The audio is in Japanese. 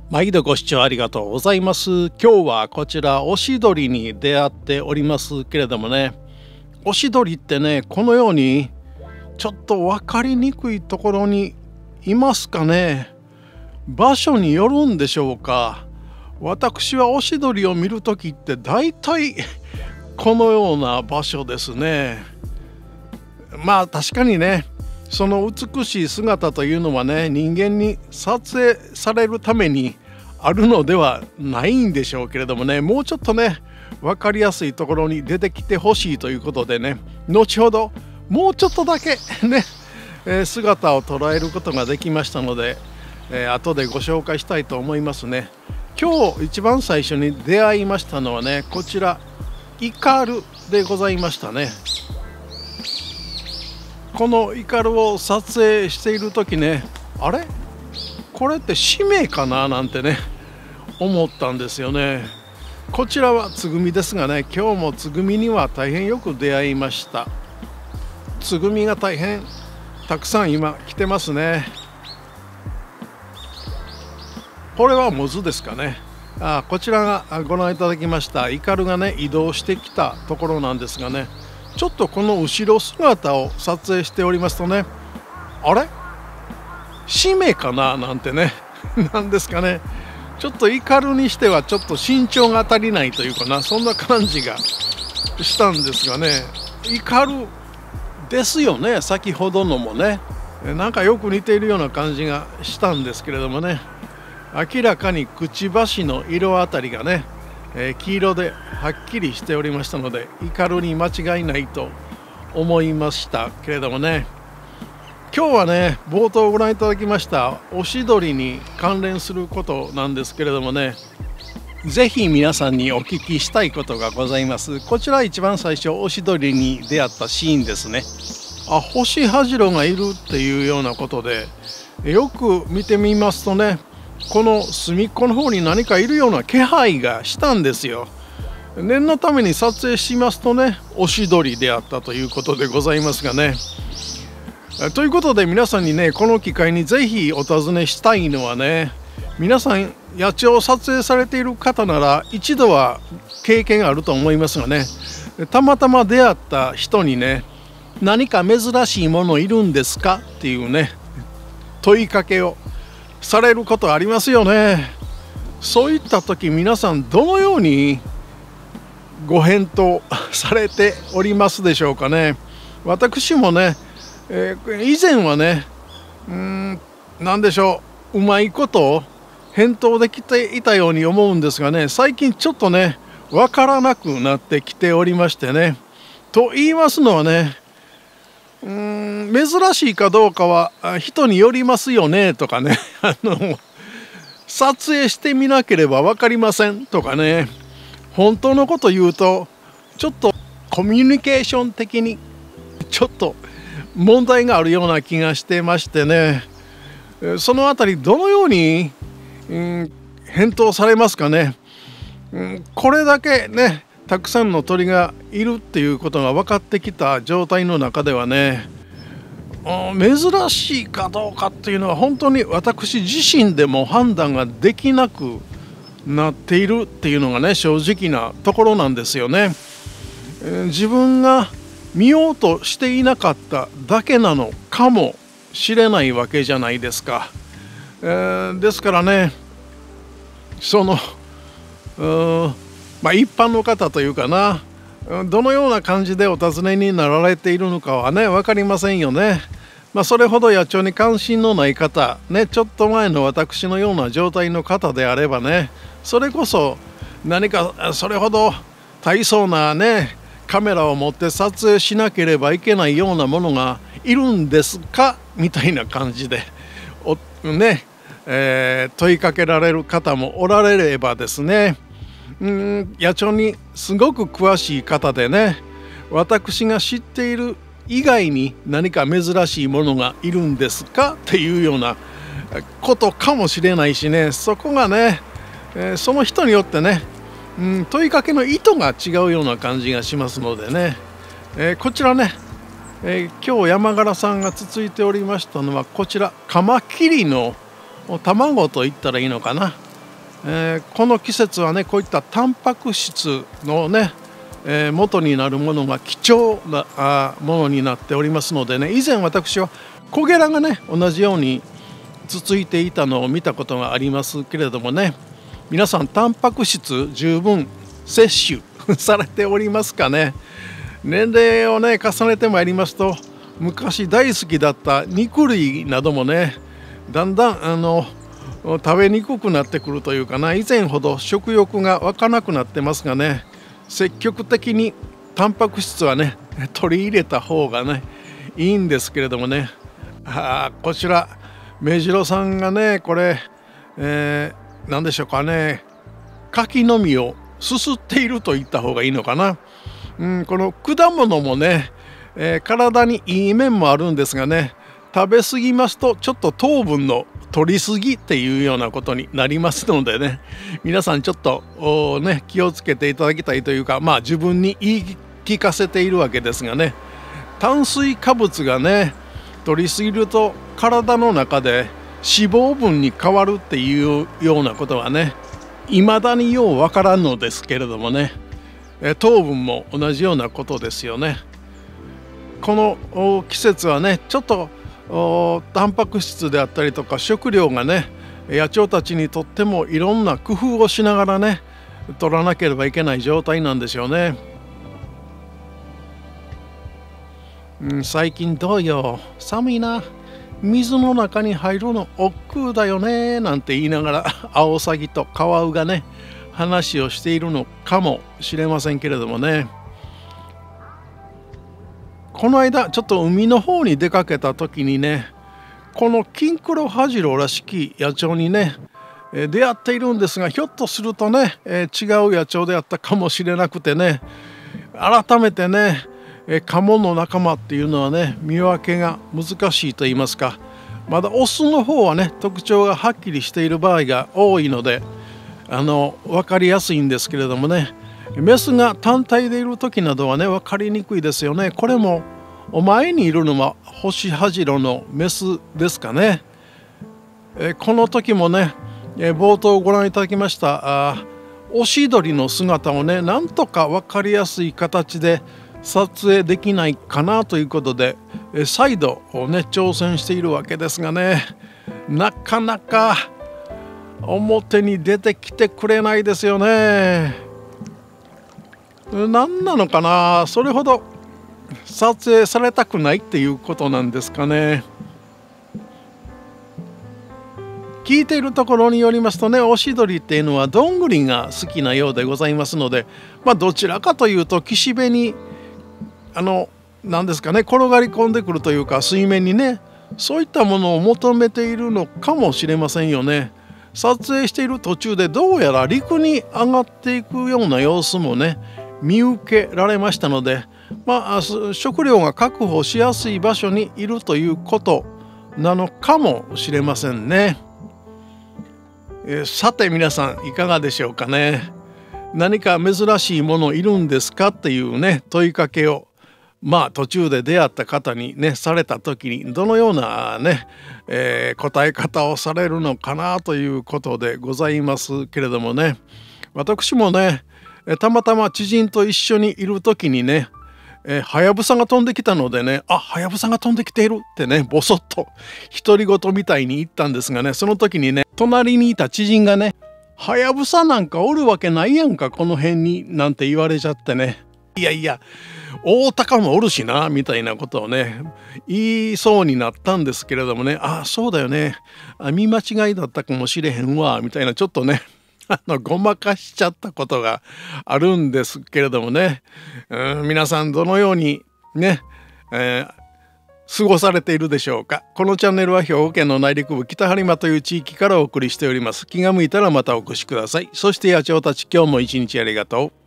毎度ご視聴ありがとうございます。今日はこちらオシドリに出会っておりますけれどもね、オシドリってね、このようにちょっと分かりにくいところにいますかね。場所によるんでしょうか。私はオシドリを見るときってだいたいこのような場所ですね。まあ確かにね、その美しい姿というのはね、人間に撮影されるためにあるのではないんでしょうけれどもね、もうちょっとね分かりやすいところに出てきてほしいということでね、後ほどもうちょっとだけね、姿を捉えることができましたので、後でご紹介したいと思いますね。今日一番最初に出会いましたのはね、こちらイカルでございましたね。このイカルを撮影している時ね、あれこれって使命かななんてね思ったんですよね。こちらはつぐみですがね、今日もつぐみには大変よく出会いました。つぐみが大変たくさん今来てますね。これはモズですかね。こちらがご覧いただきましたイカルがね移動してきたところなんですがね、ちょっとこの後ろ姿を撮影しておりますとね、あれ使命かななんてねなんですかね、ちょっとイカルにしてはちょっと身長が足りないというかな、そんな感じがしたんですがね、イカルですよね。先ほどのもね、なんかよく似ているような感じがしたんですけれどもね、明らかにくちばしの色あたりがね、黄色ではっきりしておりましたので、イカルに間違いないと思いましたけれどもね、今日はね冒頭ご覧いただきましたオシドリに関連することなんですけれどもね、ぜひ皆さんにお聞きしたいことがございます。こちら一番最初オシドリに出会ったシーンですね。ホシハジロがいるっていうようなことで、よく見てみますとね、この隅っこの方に何かいるような気配がしたんですよ。念のために撮影しますとね、オシドリであったということでございますがね。ということで皆さんにね、この機会にぜひお尋ねしたいのはね、皆さん野鳥を撮影されている方なら一度は経験があると思いますがね、たまたま出会った人にね、何か珍しいものいるんですかっていうね問いかけをされることありますよね。そういった時皆さんどのようにご返答されておりますでしょうかね。私もね、以前はね、何でしょう、うまいことを返答できていたように思うんですがね、最近ちょっとね分からなくなってきておりましてね。と言いますのはね、珍しいかどうかは人によりますよねとかね撮影してみなければ分かりませんとかね、本当のこと言うとちょっとコミュニケーション的にちょっと問題があるような気がしてましてね、そのあたりどのように、返答されますかね。これだけねたくさんの鳥がいるっていうことが分かってきた状態の中ではね、珍しいかどうかっていうのは本当に私自身でも判断ができなくなっているっていうのがね正直なところなんですよね。自分が見ようとしていなかっただけなのかもしれないわけじゃないですか。ですからね、その一般の方というかな、どのような感じでお尋ねになられているのかはね分かりませんよね。それほど野鳥に関心のない方ね、ちょっと前の私のような状態の方であればね、それこそ何かそれほど大層なねカメラを持って撮影しなければいけないようなものがいるんですかみたいな感じで問いかけられる方もおられればですね、野鳥にすごく詳しい方でね、私が知っている以外に何か珍しいものがいるんですかっていうようなことかもしれないしね、そこがね、その人によってね、問いかけの意図が違うような感じがしますのでね、こちらね、今日山柄さんがつついておりましたのはこちらカマキリの卵と言ったらいいのかな、 この季節はねこういったタンパク質のね、元になるものが貴重なものになっておりますのでね、以前私はコゲラがね同じようにつついていたのを見たことがありますけれどもね、皆さんタンパク質十分摂取されておりますかね。年齢をね重ねてまいりますと、昔大好きだった肉類などもねだんだん食べにくくなってくるというかな、以前ほど食欲が湧かなくなってますがね、積極的にタンパク質はね取り入れた方がねいいんですけれどもね。こちら目白さんがねこれ、何でしょうかね、柿の実をすすっていると言った方がいいのかな。この果物もね、体にいい面もあるんですがね、食べ過ぎますとちょっと糖分の取りすぎっていうようなことになりますのでね、皆さんちょっと気をつけていただきたいというか、自分に言い聞かせているわけですがね、炭水化物がね取りすぎると体の中で脂肪分に変わるっていうようなことはね未だにようわからんのですけれどもね、糖分も同じようなことですよね。この季節はねちょっとタンパク質であったりとか食料がね野鳥たちにとってもいろんな工夫をしながらね取らなければいけない状態なんでしょうね。最近どうよ、寒いな、水の中に入るの億劫だよねなんて言いながらアオサギとカワウがね話をしているのかもしれませんけれどもね、この間ちょっと海の方に出かけた時にね、このキンクロハジロらしき野鳥にね出会っているんですが、ひょっとするとね違う野鳥であったかもしれなくてね、改めてねカモの仲間っていうのはね見分けが難しいと言いますか、まだオスの方はね特徴がはっきりしている場合が多いので分かりやすいんですけれどもね、メスが単体でいる時などはね分かりにくいですよね。これも前にいるのはホシハジロのメスですかね。この時もね冒頭ご覧いただきましたオシドリの姿をねなんとか分かりやすい形で撮影できないかなということで再度ね挑戦しているわけですがね、なかなか表に出てきてくれないですよね。何なのかな、それほど撮影されたくないっていうことなんですかね。聞いているところによりますとね、オシドリっていうのはどんぐりが好きなようでございますので、どちらかというと岸辺に何ですかね転がり込んでくるというか水面にねそういったものを求めているのかもしれませんよね。撮影している途中でどうやら陸に上がっていくような様子もね見受けられましたので、食料が確保しやすい場所にいるということなのかもしれませんね。さて皆さんいかがでしょうかね。何か珍しいものいるんですかっていうね問いかけを途中で出会った方にねされた時にどのようなね、答え方をされるのかなということでございますけれどもね、私もねたまたま知人と一緒にいる時にねハヤブサが飛んできたのでね、ハヤブサが飛んできているってねボソッと独り言みたいに言ったんですがね、その時にね隣にいた知人がねハヤブサなんかおるわけないやんかこの辺になんて言われちゃってね、いやいや大鷹もおるしなみたいなことをね言いそうになったんですけれどもね、そうだよね、見間違いだったかもしれへんわみたいなちょっとねごまかしちゃったことがあるんですけれどもね、皆さんどのようにね、過ごされているでしょうか。このチャンネルは兵庫県の内陸部北播磨という地域からお送りしております。気が向いたらまたお越しください。そして野鳥たち今日も一日ありがとう。